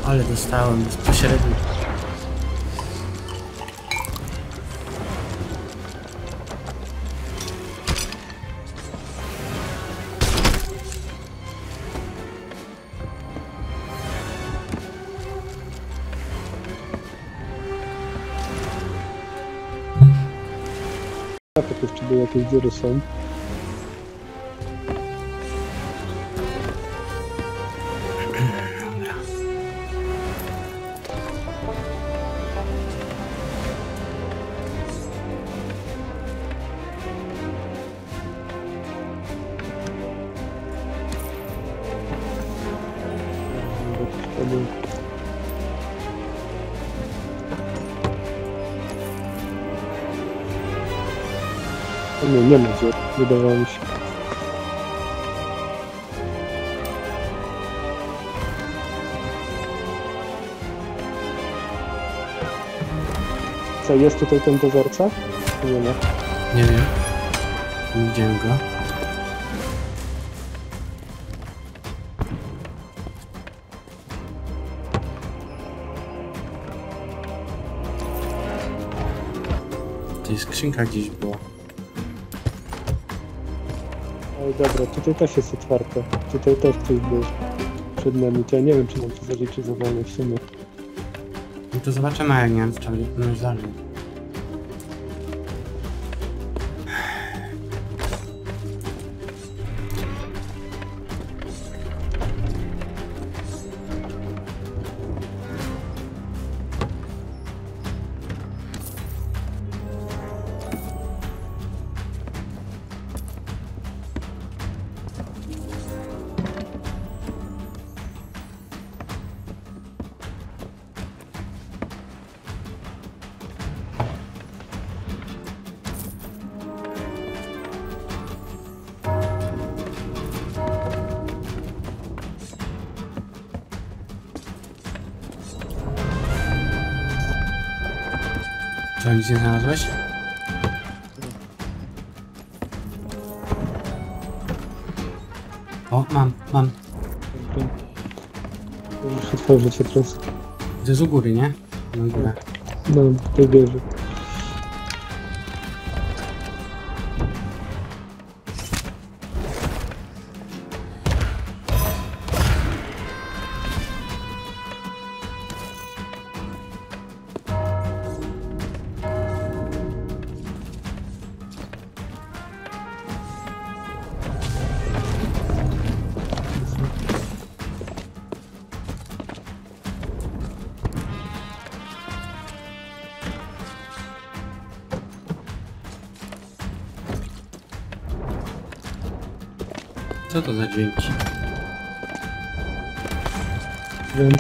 Ale dostałem bezpośrednio. Tak, jeszcze były jakieś dziury są. Nie ma dziur, wydawało mi się. Co, jest tutaj ten dozorca? Nie ma. Nie wiem. Nie widziałem go. Tutaj skrzynka gdzieś była. Oj, dobra, tutaj też jest otwarte. Tutaj też ktoś był przed nami. To ja nie wiem, czy nam to zaliczy za wolne w sumie. No to zobaczymy, jak nie wiem, trzeba będzie dalej. Co, nic nie znalazłeś? O, mam. Możesz otworzyć się teraz. To jest u góry, nie? Na górę. No, w tej wieży. Co to za dźwięki? Wiem.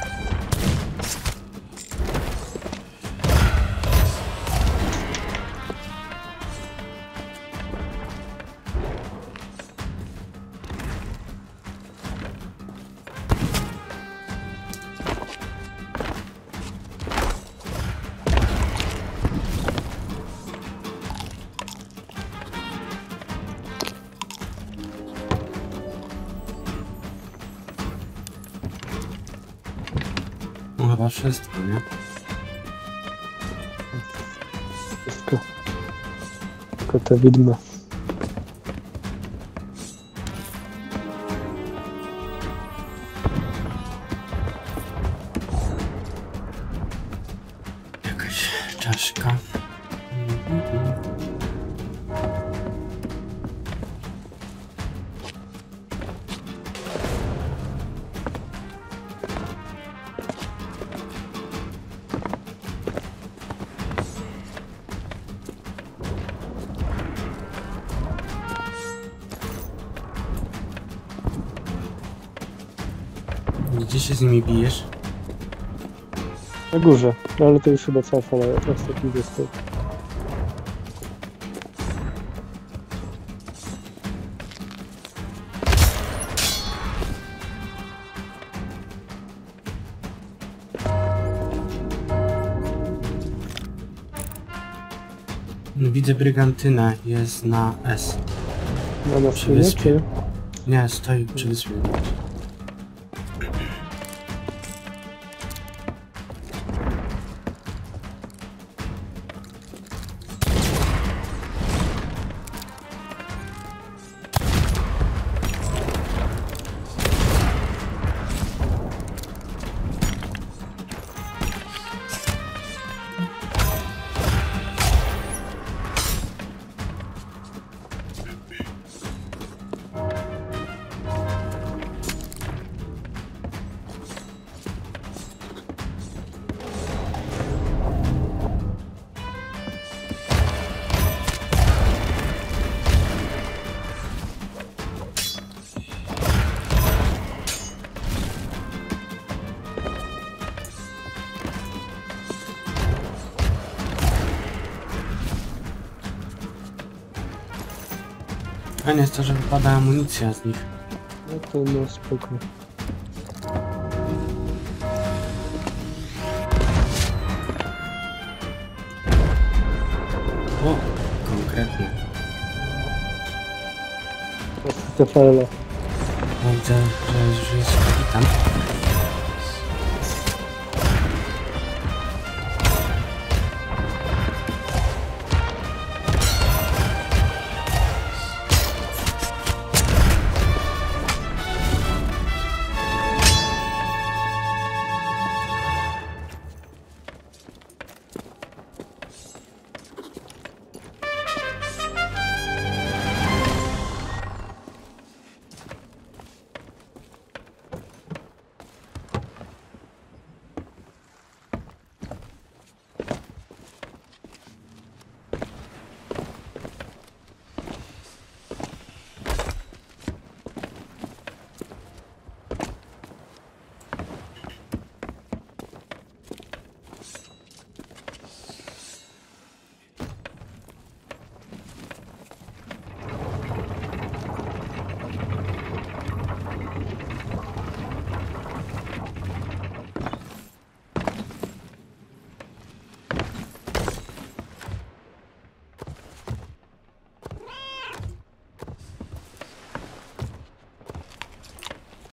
No chyba wszystko, nie? Wszystko. Tylko te widma. Jakaś czaszka. Gdzie się z nimi bijesz? Na górze, no ale to już chyba cała fala ostatni został. Widzę brygantynę, jest na S. Na Przy szynie, wyspie. czy? Nie, stoi przy wyspie. Fajne jest to, że wypada amunicja z nich. No to no spoko. O, konkretnie. Patrzcie te fale. O, widzę, że już jest kapitan.